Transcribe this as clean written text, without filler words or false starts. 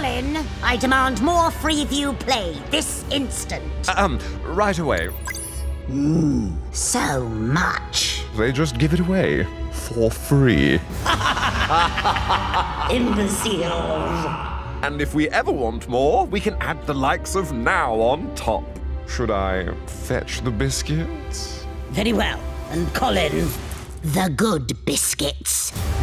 Colin, I demand more Freeview play this instant. Right away. So much. They just give it away for free. Imbeciles. And if we ever want more, we can add the likes of Now on top. Should I fetch the biscuits? Very well. And Colin, the good biscuits.